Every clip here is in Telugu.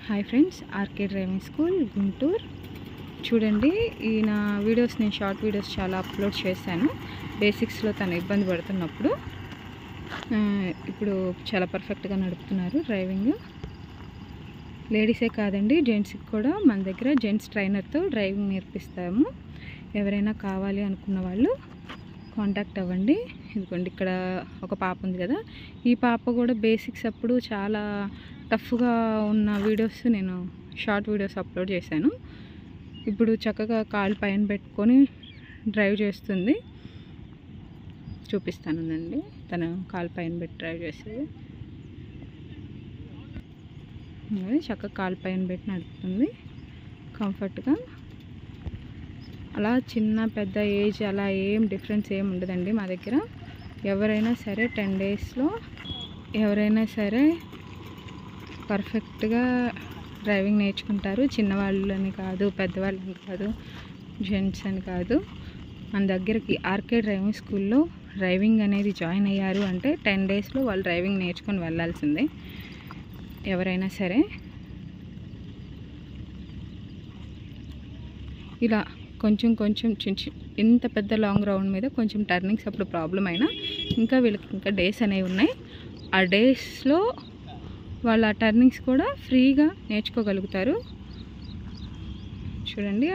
Hi friends, RK driving school Guntur. చూడండి, ఈయన వీడియోస్ నేను షార్ట్ వీడియోస్ చాలా అప్లోడ్ చేశాను. బేసిక్స్లో తను ఇబ్బంది పడుతున్నప్పుడు ఇప్పుడు చాలా పర్ఫెక్ట్గా నడుపుతున్నారు డ్రైవింగ్. లేడీసే కాదండి, జెంట్స్కి కూడా మన దగ్గర జెంట్స్ ట్రైనర్తో డ్రైవింగ్ నేర్పిస్తాము. ఎవరైనా కావాలి అనుకున్న వాళ్ళు కాంటాక్ట్ అవ్వండి. ఇదిగోండి, ఇక్కడ ఒక పాప ఉంది కదా, ఈ పాప కూడా బేసిక్స్ అప్పుడు చాలా టఫ్గా ఉన్న వీడియోస్ నేను షార్ట్ వీడియోస్ అప్లోడ్ చేశాను. ఇప్పుడు చక్కగా కాలు పైన పెట్టుకొని డ్రైవ్ చేస్తుంది. చూపిస్తానండి, తను కాలు పైన పెట్టి డ్రైవ్ చేసేది. చక్కగా కాలు పైన పెట్టి నడుపుతుంది కంఫర్ట్గా. అలా చిన్న పెద్ద ఏజ్ అలా ఏం డిఫరెన్స్ ఏం ఉండదండి మా దగ్గర. ఎవరైనా సరే 10 డేస్లో ఎవరైనా సరే పర్ఫెక్ట్గా డ్రైవింగ్ నేర్చుకుంటారు. చిన్నవాళ్ళని కాదు, పెద్దవాళ్ళని కాదు, జెంట్స్ అని కాదు. మన దగ్గరికి ఆర్కే డ్రైవింగ్ స్కూల్లో డ్రైవింగ్ అనేది జాయిన్ అయ్యారు అంటే 10 డేస్లో వాళ్ళు డ్రైవింగ్ నేర్చుకొని వెళ్ళాల్సిందే ఎవరైనా సరే. ఇలా కొంచెం ఇంత పెద్ద లాంగ్ రౌండ్ మీద కొంచెం టర్నింగ్స్ అప్పుడు ప్రాబ్లం అయినా ఇంకా వీళ్ళకి ఇంకా డేస్ అనేవి ఉన్నాయి. ఆ డేస్లో వాళ్ళ టర్నింగ్స్ కూడా ఫ్రీగా నేర్చుకోగలుగుతారు. చూడండి,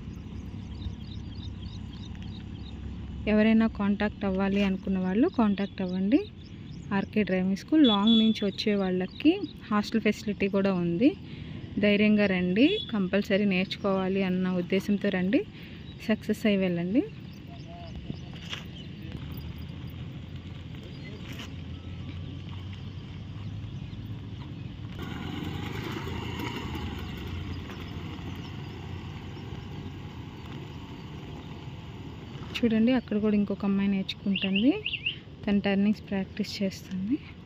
ఎవరైనా కాంటాక్ట్ అవ్వాలి అనుకున్న వాళ్ళు కాంటాక్ట్ అవ్వండి. RK driving school. లాంగ్ నుంచి వచ్చే వాళ్ళకి హాస్టల్ ఫెసిలిటీ కూడా ఉంది. ధైర్యంగా రండి, కంపల్సరీ నేర్చుకోవాలి అన్న ఉద్దేశంతో రండి, సక్సెస్ అయ్యి వెళ్ళండి. చూడండి, అక్కడ కూడా ఇంకొక అమ్మాయి నేర్చుకుంటుంది. తన టర్నింగ్స్ ప్రాక్టీస్ చేస్తుంది.